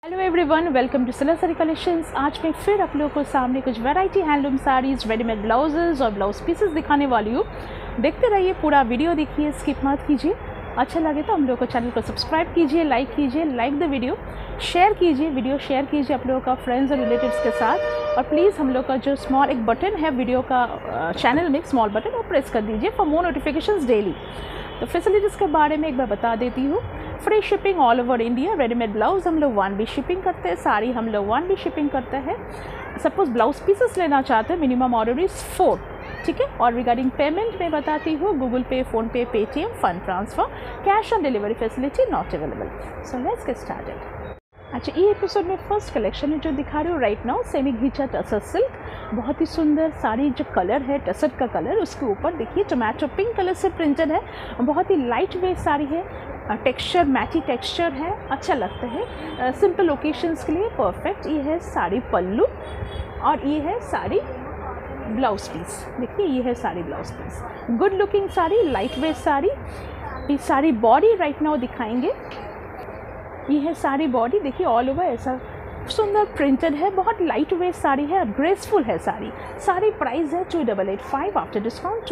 Hello everyone, welcome to सिला sari collections. आज मैं फिर आप लोगों को सामने कुछ variety handloom saris, readymade blouses और ब्लाउज पीसेस दिखाने वाली हूँ। देखते रहिए, पूरा वीडियो देखिए, स्किप मत कीजिए। अच्छा लगे तो हम लोग को चैनल को सब्सक्राइब कीजिए, लाइक द वीडियो, शेयर कीजिए, वीडियो शेयर कीजिए आप लोगों का फ्रेंड्स और रिलेटिव्स के साथ। और प्लीज़ हम लोग का जो स्मॉल एक बटन है वीडियो का चैनल में, स्मॉल बटन वो प्रेस कर दीजिए फॉर मोर नोटिफिकेशंस डेली। तो फैसिलिटीज़ के बारे में एक बार बता देती हूँ। Free shipping all over India. Readymade blouse हम लोग 1 भी शिपिंग करते हैं, साड़ी हम लोग 1 भी शिपिंग करते हैं। सपोज ब्लाउज पीसेस लेना चाहते हैं, मिनिमम ऑर्डर इज़ 4, ठीक है। और रिगार्डिंग पेमेंट में बताती हूँ, Google Pay, PhonePe, Paytm, fund transfer, cash on delivery facility not available. So let's get started. अच्छा, ये एपिसोड में फर्स्ट कलेक्शन है जो दिखा रही हूँ राइट नाउ, सेमी घिंचा टसर सिल्क। बहुत ही सुंदर साड़ी, जो कलर है टसर का कलर, उसके ऊपर देखिए टोमेटो पिंक कलर से प्रिंटेड है। बहुत ही लाइट वेट साड़ी है, टेक्सचर मैटी टेक्सचर है, अच्छा लगता है सिंपल ओकेशंस के लिए परफेक्ट। ये है साड़ी पल्लू और ये है साड़ी ब्लाउज पीस। देखिए ये है sari blouse piece, good looking sari, light weight sari. ये साड़ी बॉडी राइट नाउ दिखाएंगे। ये है साड़ी बॉडी, देखिए ऑल ओवर ऐसा सुंदर प्रिंटेड है, बहुत लाइट वेट साड़ी है, ग्रेसफुल है साड़ी। साड़ी प्राइस है 2885 आफ्टर डिस्काउंट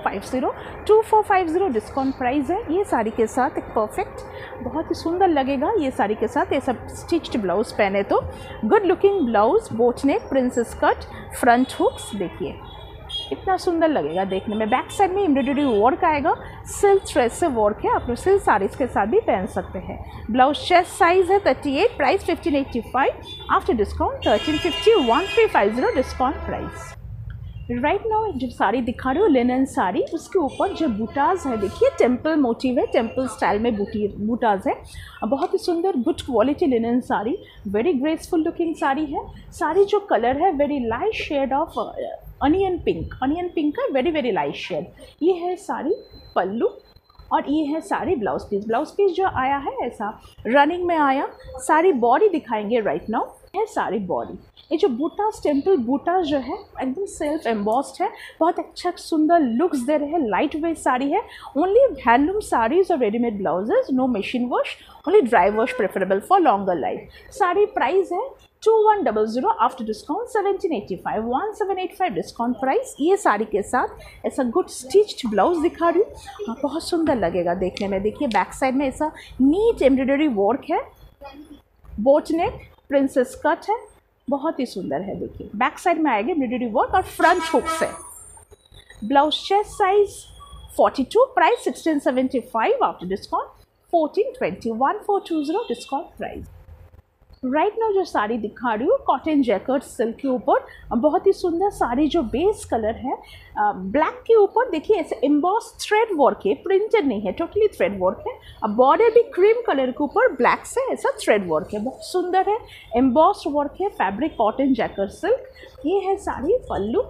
2450 डिस्काउंट प्राइस है। ये साड़ी के साथ एक परफेक्ट, बहुत ही सुंदर लगेगा ये साड़ी के साथ। ये सब स्टिच्ड ब्लाउज पहने तो good looking blouse, boat neck, princess cut, front hooks, देखिए इतना सुंदर लगेगा देखने में। बैक साइड में एम्ब्रॉयडरी वर्क आएगा, सिल्क थ्रेड से वर्क है, आप लोग सिल्क साड़ीज़ के साथ भी पहन सकते हैं। ब्लाउज चेस्ट साइज है 38, price 1585 after discount 1350, 1350 discount price. Right now जो साड़ी दिखा रही हूँ लिनन साड़ी, उसके ऊपर जो बूटाज है देखिए, टेम्पल मोटिव है, टेम्पल स्टाइल में बूटाज है। बहुत ही सुंदर good quality linen sari, very graceful looking sari है। साड़ी जो कलर है very light shade of onion pink का वेरी लाइट शेड। ये है साड़ी पल्लू और ये है साड़ी ब्लाउज पीस जो आया है ऐसा रनिंग में आया। साड़ी बॉडी दिखाएंगे राइट नाउ, है साड़ी बॉडी। ये जो बूटास, टेम्पल बूटास जो है एकदम सेल्फ एम्बॉस्ड है, बहुत अच्छा सुंदर लुक्स दे रहे हैं। लाइट वेट साड़ी है, ओनली हैंडलूम साड़ीज और readymade blouses, no machine wash, only dry wash preferable for longer life. Sari price है 2100 आफ्टर डिस्काउंट 1785, 1785 डिस्काउंट प्राइस। ये साड़ी के साथ ऐसा गुड स्टिच्ड ब्लाउज दिखा रही हूँ, बहुत सुंदर लगेगा देखने में। देखिए बैक साइड में ऐसा नीट एम्ब्रॉयडरी वर्क है, बोट नेक, प्रिंसेस कट है, बहुत ही सुंदर है। देखिए बैक साइड में आएगा एम्ब्रॉयडरी वर्क और फ्रंट हुक्स है। Blouse chest size 42, price 1675 after discount 1420, 1420 discount price. Right now जो साड़ी दिखा रही हूँ कॉटन जैकेट सिल्क के ऊपर, बहुत ही सुंदर साड़ी। जो बेस कलर है ब्लैक के ऊपर देखिए ऐसे एम्बॉस थ्रेड वर्क है, प्रिंटेड नहीं है, टोटली थ्रेड वर्क है। अब बॉर्डर भी क्रीम कलर के ऊपर ब्लैक से ऐसा थ्रेड वर्क है, बहुत सुंदर है, एम्बॉस्ड वर्क है, फैब्रिक कॉटन जैकेट सिल्क। ये है साड़ी पल्लू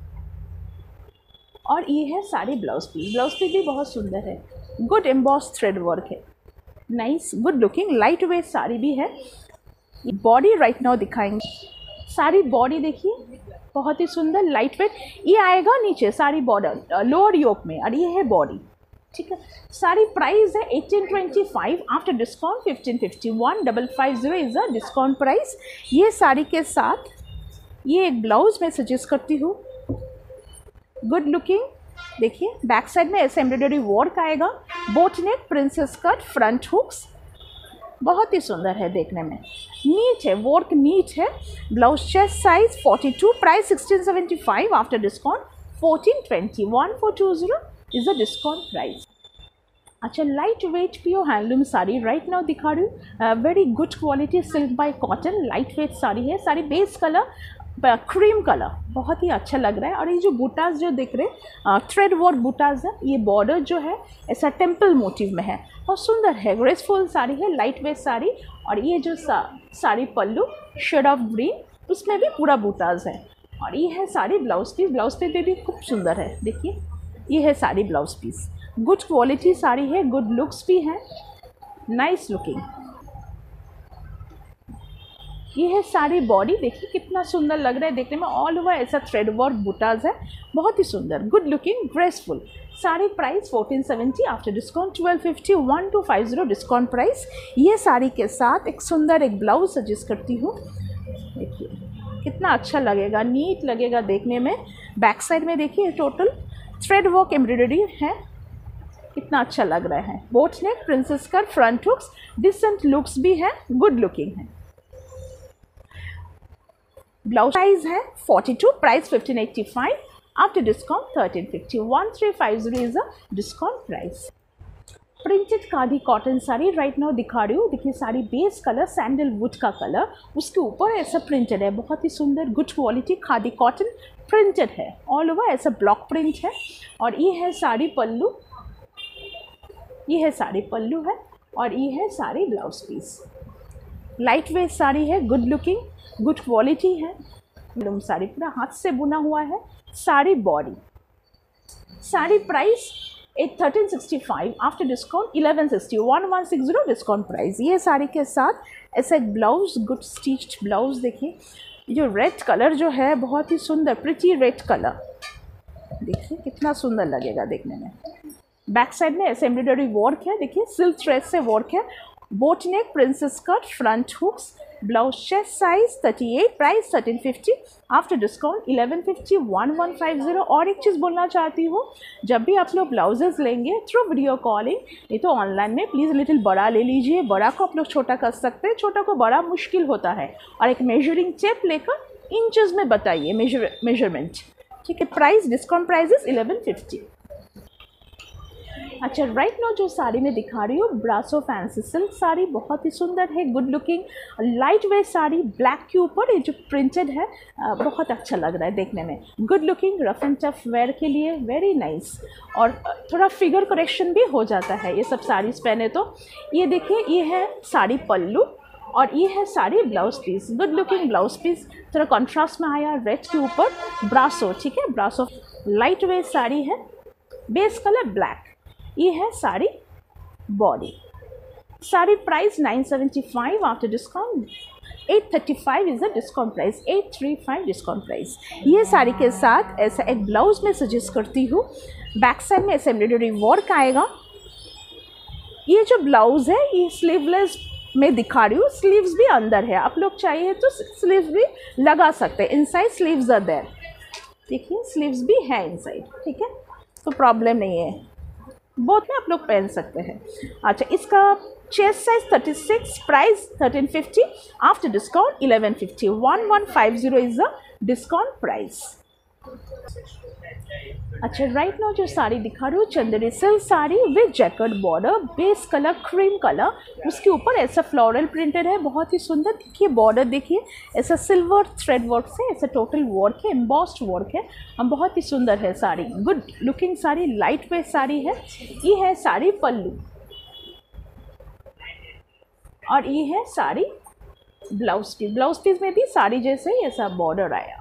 और ये है साड़ी ब्लाउज पीस भी बहुत सुंदर है, गुड एम्बॉस थ्रेड वर्क है, nice good looking light weight sari भी है। बॉडी राइट नाउ दिखाएंगे। साड़ी बॉडी देखिए बहुत ही सुंदर लाइट वेट, ये आएगा नीचे साड़ी बॉर्डर लोअर योक में, और ये है बॉडी, ठीक है। साड़ी प्राइस है 1825 after discount 1550, 1550 is the discount price. ये साड़ी के साथ ये एक ब्लाउज मैं सजेस्ट करती हूँ, गुड लुकिंग। देखिए बैक साइड में ऐसे एम्ब्रॉयडरी वर्क आएगा, boat neck, princess cut, front hooks, बहुत ही सुंदर है देखने में, नीट है वर्क, नीट है। Blouse chest size 42, price 1675 after discount 1420, 1420 is the discount price. अच्छा, light weight pure handloom sari right now दिखा रही हूँ, very good quality silk by cotton, light weight sari है। Sari base colour cream colour, बहुत ही अच्छा लग रहा है। और ये जो बूटास जो दिख रहे थ्रेड वर्क बूटास है, ये बॉर्डर जो है ऐसा टेम्पल मोटिव में है, बहुत सुंदर है, ग्रेसफुल साड़ी है, लाइट वेट साड़ी। और ये जो sari pallu shade of green, उसमें भी पूरा बूटास है। और ये है साड़ी ब्लाउज पीस भी खूब सुंदर है, देखिए ये है sari blouse piece, good quality sari है, गुड लुक्स भी है, नाइस लुकिंग। ये है सारी बॉडी, देखिए कितना सुंदर लग रहा है देखने में। ऑल ओवर ऐसा थ्रेड वर्क बूटाज है, बहुत ही सुंदर, good looking, graceful. Sari price 1470 after discount 1250, 1250 discount price. ये साड़ी के साथ एक सुंदर एक ब्लाउज सजेस्ट करती हूँ। देखिए कितना अच्छा लगेगा, नीट लगेगा देखने में। बैक साइड में देखिए टोटल थ्रेड वर्क एम्ब्रॉयडरी है, कितना अच्छा लग रहा है। Boat neck, princess cut, front hooks, decent looks भी है, गुड लुकिंग है। ब्लाउज प्राइस है 42, price 1585 after discount 1350, 1350 is a discount price. Printed khadi cotton sari right now दिखा रही हूँ। देखिए साड़ी बेस कलर सैंडलवुड का कलर, उसके ऊपर ऐसा प्रिंटेड है, बहुत ही सुंदर, good quality khadi cotton printed है। ऑल ओवर ऐसा ब्लॉक प्रिंट है। और ये है साड़ी पल्लू, ये है साड़ी पल्लू है, और ये है sari blouse piece. Light weight sari है, गुड लुकिंग, गुड क्वालिटी है। साड़ी पूरा हाथ से बुना हुआ है। Sari body, sari price 1365 after discount 1160, 1160 discount price. ये साड़ी के साथ ऐसा एक ब्लाउज, गुड स्टिच्ड ब्लाउज। देखिए जो रेड कलर जो है बहुत ही सुंदर, प्रिटी रेड कलर, देखिए कितना सुंदर लगेगा देखने में। बैक साइड में ऐसे एम्ब्रॉयडरी वर्क है, देखिए सिल्क थ्रेड से वर्क है। Boat neck, princess cut, front hooks, blouse chest size 38, price 1350 after discount 1150, 1150। और एक चीज़ बोलना चाहती हूँ, जब भी आप लोग ब्लाउजेज लेंगे थ्रू वीडियो कॉलिंग, ये तो ऑनलाइन में प्लीज़ लिटिल बड़ा ले लीजिए। बड़ा को आप लोग छोटा कर सकते हैं, छोटा को बड़ा मुश्किल होता है। और एक मेजरिंग टेप लेकर इंचज़ में बताइए मेजरमेंट, ठीक है। Price discount price is 1150। अच्छा राइट नाउ जो साड़ी में दिखा रही हूँ, ब्रासो फैंसी सिल्क साड़ी, बहुत ही सुंदर है, good looking, light weight sari. Black के ऊपर ये जो प्रिंटेड है बहुत अच्छा लग रहा है देखने में, good looking, rough and tough wear के लिए वेरी नाइस। और थोड़ा फिगर करेक्शन भी हो जाता है ये सब साड़ीज़ पहने तो। ये देखिए ये है साड़ी पल्लू, और ये है sari blouse piece, good looking blouse piece, थोड़ा कॉन्ट्रास्ट में आया रेड के ऊपर ब्रासो, ठीक है। ब्रासो लाइट वेट साड़ी है, बेस कलर ब्लैक। ये है sari body. Sari price 975 after discount 835 is the discount price, 835 discount price. ये साड़ी के साथ ऐसा एक ब्लाउज में सजेस्ट करती हूँ। बैक साइड में ऐसे एम्ब्रॉयडरी वर्क आएगा। ये जो ब्लाउज है ये स्लीवलेस में दिखा रही हूँ, स्लीव्स भी अंदर है, आप लोग चाहिए तो स्लीव्स भी लगा सकते हैं। इनसाइड स्लीव्स आर देयर, देखिए स्लीव्स भी है इनसाइड, ठीक है, तो प्रॉब्लम नहीं है, बोथ में आप लोग पहन सकते हैं। अच्छा इसका chest size 36, price 1350 after discount 1150, 1150 is the discount price. अच्छा राइट नाउ जो साड़ी दिखा रही हूँ, Chanderi silk sari with jacket border, base colour cream colour, उसके ऊपर ऐसा फ्लोरल प्रिंटेड है, बहुत ही सुंदर। देखिए बॉर्डर देखिए ऐसा सिल्वर थ्रेड वर्क से ऐसा टोटल वर्क है, एम्बॉस्ड वर्क है, बहुत ही सुंदर है sari, good looking sari, light weight sari है। ये है साड़ी पल्लू, और ये है sari blouse piece. Blouse piece में भी साड़ी जैसे ही ऐसा बॉर्डर आया।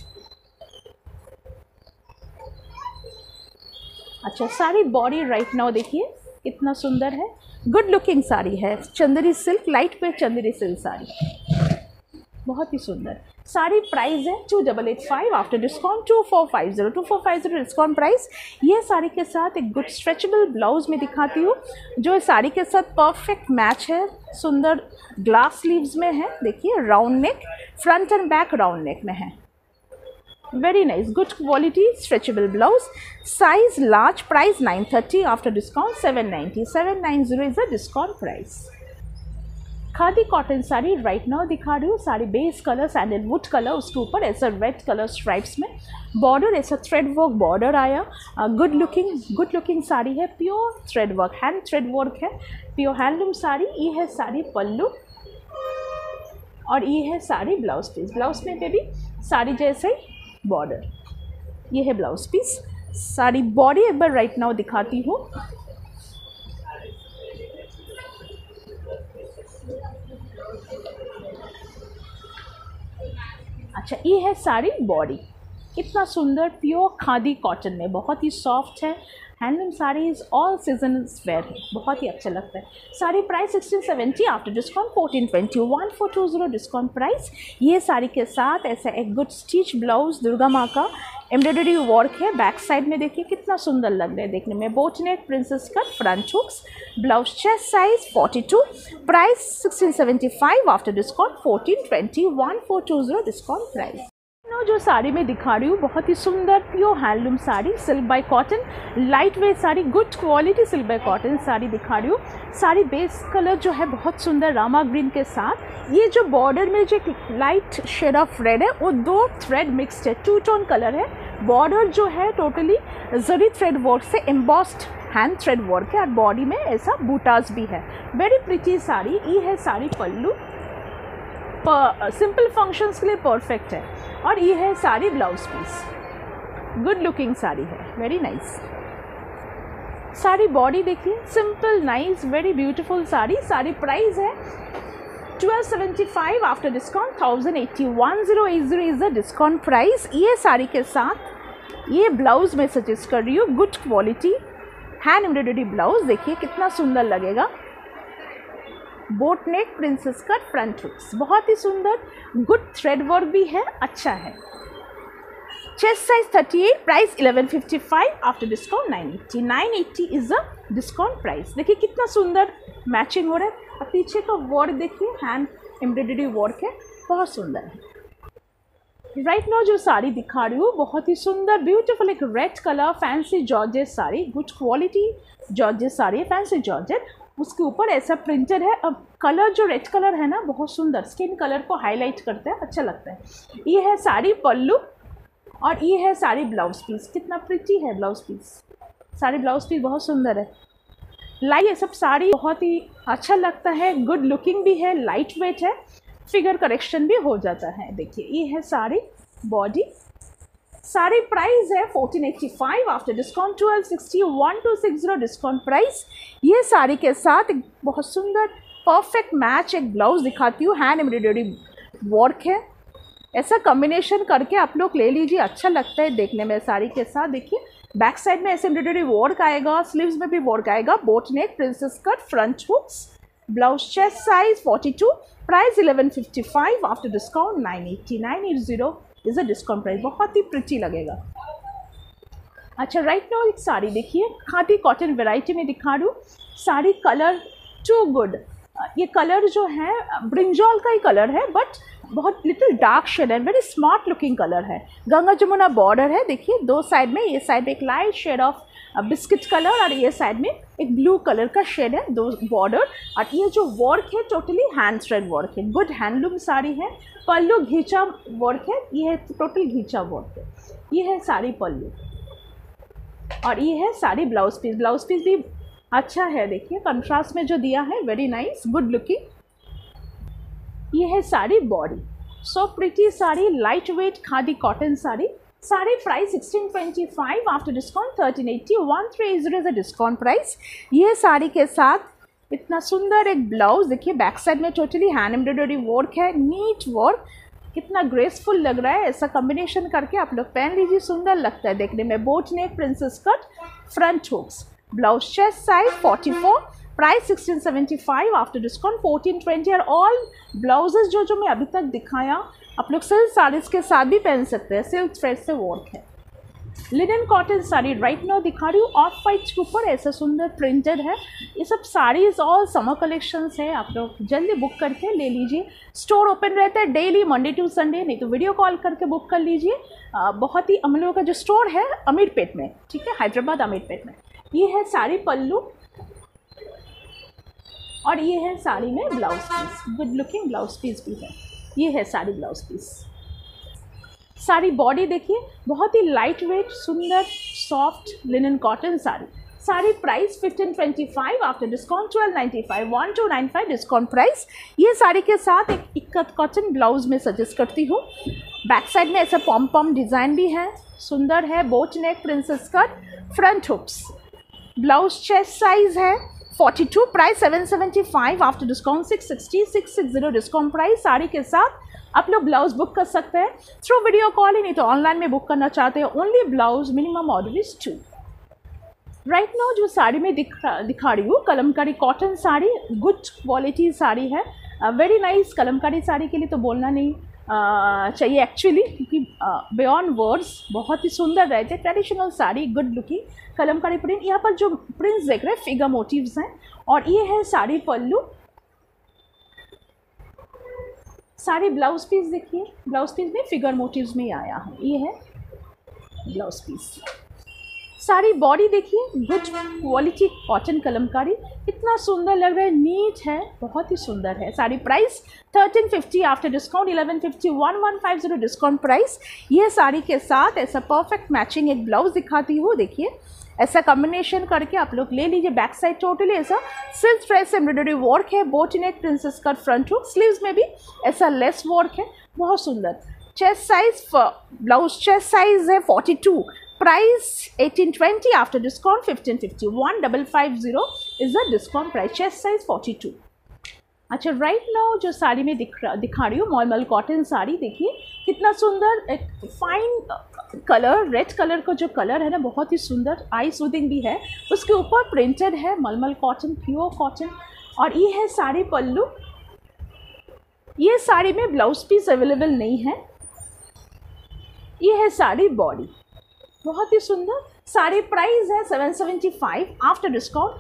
अच्छा साड़ी बॉडी राइट नाउ देखिए कितना सुंदर है, गुड लुकिंग साड़ी है, Chanderi silk, light weight Chanderi silk sari, बहुत ही सुंदर। साड़ी प्राइस है 2885 आफ्टर डिस्काउंट 2450, 2450 डिस्काउंट प्राइस। ये साड़ी के साथ एक गुड स्ट्रेचेबल ब्लाउज में दिखाती हूँ, जो साड़ी के साथ परफेक्ट मैच है, सुंदर ग्लास स्लीव्स में है। देखिए round neck, front and back round neck में है, very nice, good quality stretchable blouse. Size large, price 930 after discount 790, 790 is the discount price. Khadi cotton sari right now दिखा रही हूँ। Sari base colour sandalwood colour, उसके ऊपर ऐसा रेड कलर स्ट्राइप्स में border, ऐसा थ्रेड वर्क बॉर्डर आया, गुड लुकिंग साड़ी है, pure thread work, hand thread work है, प्योर हैंडलूम साड़ी। ये है साड़ी पल्लू, और ये है साड़ी ब्लाउज पीस। ब्लाउज में भी साड़ी जैसे ही बॉर्डर, ये है ब्लाउज पीस। साड़ी बॉडी एक बार राइट नाउ दिखाती हूँ। अच्छा ये है साड़ी बॉडी, कितना सुंदर, प्योर खादी कॉटन में, बहुत ही सॉफ्ट है, handloom saris all seasons wear है, बहुत ही अच्छा लगता है। Sari price 1670 after discount 1420, 1420 discount price. ये साड़ी के साथ ऐसा एक गुड स्टिच ब्लाउज दुर्गा माँ का एम्ब्रॉयडरी वर्क है। बैक साइड में देखिए कितना सुंदर लग रहा है देखने में। Boat neck, princess cut, front hooks, blouse chest size 42, price 1675 after discount 1420, 1420 discount price. जो साड़ी मैं दिखा रही हूँ बहुत ही सुंदर pure handloom sari, silk by cotton, light weight sari, good quality silk by cotton sari दिखा रही हूँ। साड़ी बेस कलर जो है बहुत सुंदर रामा ग्रीन के साथ, ये जो बॉर्डर में जो लाइट शेड ऑफ रेड है वो 2 थ्रेड मिक्सड है, 2 टोन कलर है। बॉर्डर जो है टोटली जरी थ्रेड वर्क से एम्बॉस्ड हैंड थ्रेड वर्क है और बॉडी में ऐसा बूटास भी है। Very pretty sari. ये है साड़ी पल्लू, सिंपल फंक्शंस के लिए परफेक्ट है। और ये है sari blouse piece, good looking sari है, वेरी नाइस। साड़ी बॉडी देखिए simple nice very beautiful sari. Sari price है 1275 after discount 1080, 1080 is the discount price. ये साड़ी के साथ ये ब्लाउज मैं सजेस्ट कर रही हूँ, good quality hand embroidery blouse, देखिए कितना सुंदर लगेगा। Boat neck, princess cut, front hooks, बहुत ही सुंदर, गुड थ्रेड वर्क भी है, अच्छा है। Chest size 38, price 1155 after discount 980, 980 is the discount price. देखिए कितना सुंदर मैचिंग हो रहा है। और पीछे का वर्क देखिए हैंड एम्ब्रॉयडरी वर्क है, बहुत सुंदर है। राइट नाउ जो साड़ी दिखा रही हूँ बहुत ही सुंदर ब्यूटीफुल एक red colour fancy georgette sari, good quality georgette sari है, फैंसी जॉर्जेट। उसके ऊपर ऐसा प्रिंटेड है। अब कलर जो रेड कलर है ना बहुत सुंदर स्किन कलर को हाईलाइट करता है, अच्छा लगता है। ये है साड़ी पल्लू और ये है साड़ी ब्लाउज पीस, कितना प्रिटी है blouse piece. Sari blouse piece बहुत सुंदर है। लाइट ये सब साड़ी बहुत ही अच्छा लगता है, गुड लुकिंग भी है, लाइट वेट है, फिगर करेक्शन भी हो जाता है। देखिए ये है साड़ी बॉडी। साड़ी प्राइस है 1485 आफ्टर डिस्काउंट 1260, 1260 डिस्काउंट प्राइस। ये साड़ी के साथ एक बहुत सुंदर परफेक्ट मैच एक ब्लाउज दिखाती हूँ, हैंड एम्ब्रॉयडरी वर्क है। ऐसा कॉम्बिनेशन करके आप लोग ले लीजिए, अच्छा लगता है देखने में। साड़ी के साथ देखिए बैक साइड में ऐसे एम्ब्रॉयडरी वर्क आएगा, स्लीव्स में भी वर्क आएगा। Boat neck, princess cut, front hooks, blouse chest size 42, price 1155 after discount 980, 980 is a discount price, बहुत ही प्रिटी लगेगा। अच्छा राइट नाउ एक साड़ी देखिए, खादी कॉटन वेराइटी में दिखा रही हूँ। साड़ी कलर टू गुड, ये कलर जो है ब्रिंजॉल का ही कलर है बट बहुत लिटिल डार्क शेड है, वेरी स्मार्ट लुकिंग कलर है। गंगा जमुना बॉर्डर है देखिए 2 साइड में, ये साइड में एक light shade of biscuit colour और ये साइड में एक ब्लू कलर का शेड है, 2 बॉर्डर। और ये जो वर्क है टोटली हैंड थ्रेड वर्क है, गुड हैंडलूम साड़ी है। पल्लू घींचा वर्क है, ये है टोटल घींचा वर्क है। ये है साड़ी पल्लू और ये है sari blouse piece. Blouse piece भी अच्छा है देखिए, कंट्रास्ट में जो दिया है वेरी नाइस, गुड लुकिंग। ये है sari body, so pretty sari, light weight khadi cotton sari. Sari price 1625 after discount 1380, 1380 discount price. ये साड़ी के साथ इतना सुंदर एक ब्लाउज देखिए, बैक साइड में टोटली हैंड एम्ब्रॉयडरी वर्क है, नीट वर्क, कितना ग्रेसफुल लग रहा है। ऐसा कॉम्बिनेशन करके आप लोग पहन लीजिए, सुंदर लगता है देखने में। Boat neck, princess cut, front hooks, blouse chest size 44, price 1675 after discount 1420। और ऑल ब्लाउजेज जो मैं अभी तक दिखाया आप लोग सिल्क साड़ीज़ के साथ भी पहन सकते हैं, सिल्क थ्रेड से वर्क है। Linen cotton sari right now दिखा रही हूँ, ऑफ वाइट के ऊपर ऐसा सुंदर प्रिंटेड है। ये सब साड़ीज़ ऑल समर कलेक्शंस है, आप लोग जल्दी बुक करके ले लीजिए। स्टोर ओपन रहता है डेली मंडे टू संडे, नहीं तो वीडियो कॉल करके बुक कर लीजिए। बहुत ही हम लोगों का जो स्टोर है अमीरपेट में, ठीक है, हैदराबाद अमीरपेट में। ये है साड़ी पल्लू और ये है साड़ी में blouse piece, good looking blouse piece भी है। ये है sari blouse piece. Sari body देखिए, बहुत ही लाइट वेट सुंदर soft linen cotton sari. Sari price 1525 after discount 1295, 1295 discount price. ये साड़ी के साथ एक इक्कत कॉटन ब्लाउज में सजेस्ट करती हूँ। बैक साइड में ऐसा पॉम पॉम डिज़ाइन भी है, सुंदर है। Boat neck, princess cut, front hooks, blouse chest size है 42, price 775 after discount 660, 660 discount price. Sari के साथ आप लोग ब्लाउज बुक कर सकते हैं थ्रू वीडियो कॉल ही, नहीं तो ऑनलाइन में बुक करना चाहते हैं only blouse, minimum order is 2। Right now जो साड़ी में दिखा रही हूँ Kalamkari cotton sari, good quality sari है, वेरी नाइस। कलमकारी साड़ी के लिए तो बोलना नहीं चाहिए एक्चुअली, क्योंकि बियॉन्ड वर्ड्स बहुत ही सुंदर रहते हैं। Traditional sari, good looking Kalamkari print. यहाँ पर जो प्रिंट्स देख रहे हैं फिगर मोटिव्स हैं, और ये है साड़ी पल्लू। साड़ी ब्लाउज पीस देखिए, ब्लाउज पीस में फिगर मोटिव्स में आया है, ये है ब्लाउज पीस। साड़ी बॉडी देखिए, गुड क्वालिटी कॉटन कलमकारी, इतना सुंदर लग रहा है, नीट है, बहुत ही सुंदर है। Sari price 1350 after discount 1150, 1150 discount price. ये साड़ी के साथ ऐसा परफेक्ट मैचिंग एक ब्लाउज दिखाती हूँ, देखिए ऐसा कॉम्बिनेशन करके आप लोग ले लीजिए। बैक साइड टोटली ऐसा सिल्क थ्रेड एम्ब्रॉयडरी वर्क है, boat neck princess cut front hook, sleeves में भी ऐसा लेस वर्क है, बहुत सुंदर। Chest size blouse chest size है 42, price 1820 after discount 1550, 1550 is the discount price, chest size 42। अच्छा, राइट नाउ जो साड़ी में दिखा रही हूँ मलमल कॉटन साड़ी, देखिए कितना सुंदर एक फाइन कलर, रेड कलर का जो कलर है ना, बहुत ही सुंदर, आई सूदिंग भी है। उसके ऊपर प्रिंटेड है मलमल कॉटन, प्योर कॉटन। और ये है साड़ी पल्लू। ये साड़ी में ब्लाउज पीस अवेलेबल नहीं है। ये है साड़ी बॉडी, बहुत ही सुंदर। साड़ी प्राइस है 775 आफ्टर डिस्काउंट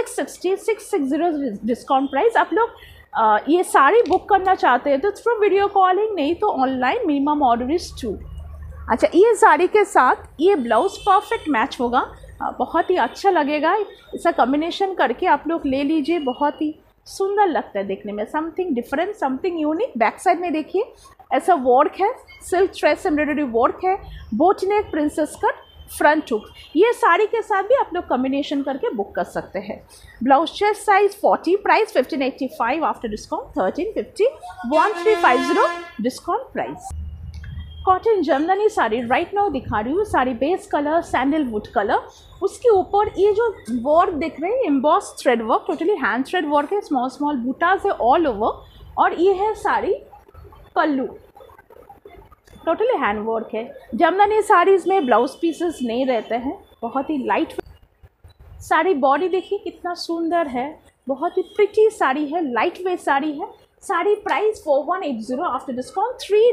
660 डिस्काउंट प्राइस। आप लोग ये साड़ी बुक करना चाहते हैं तो थ्रू वीडियो कॉलिंग, नहीं तो ऑनलाइन, मिनिमम ऑर्डर इज 2। अच्छा, ये साड़ी के साथ ये ब्लाउज परफेक्ट मैच होगा, बहुत ही अच्छा लगेगा। इसका कॉम्बिनेशन करके आप लोग ले लीजिए, बहुत ही सुंदर लगता है देखने में, something different, something unique. Back side में देखिए ऐसा वर्क है, सिल्क थ्रेड एम्ब्रॉयडरी वर्क है, boat neck princess cut front hook. ये साड़ी के साथ भी आप लोग कॉम्बिनेशन करके बुक कर सकते हैं। Blouse chest size 40, price 1585 after discount 1350, 1350 discount price. Cotton Jamdani sari right now दिखा रही हूँ। Sari base colour sandalwood colour, उसके ऊपर ये जो वर्क दिख रहे हैं emboss thread work, totally hand thread work है, स्मॉल स्मॉल बूटास है ऑल ओवर। और ये है sari pallu, totally hand work है। जमदानी साड़ीज़ में ब्लाउज पीसेस नहीं रहते हैं, बहुत ही लाइट साड़ी। बॉडी देखिए कितना सुंदर है, बहुत ही प्रिटी साड़ी है, लाइट वेट साड़ी है। Sari price 4180 after discount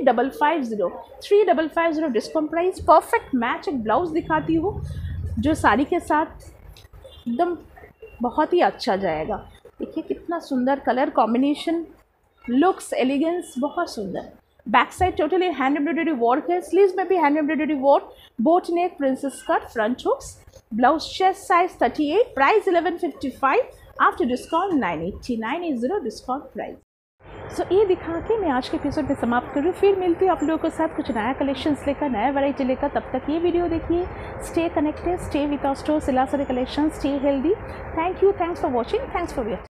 3550 discount price. Perfect match एक ब्लाउज दिखाती हूँ जो साड़ी के साथ एकदम बहुत ही अच्छा जाएगा। देखिए कितना सुंदर कलर कॉम्बिनेशन, लुक्स एलिगेंस, बहुत सुंदर। Back side totally hand embroidery work है, स्लीव्स में भी hand embroidery work, boat neck princess cut front hooks. Blouse chest size 38, price 1155 after discount 980 discount price. So ये दिखा के मैं आज के एपिसोड में समाप्त करूँ। फिर मिलती हूँ आप लोगों के साथ कुछ नया कलेक्शंस लेकर, नया वैरायटी लेकर। तब तक ये वीडियो देखिए। Stay connected, stay with our store सिला sari collection, stay healthy. Thank you, thanks for watching, thanks for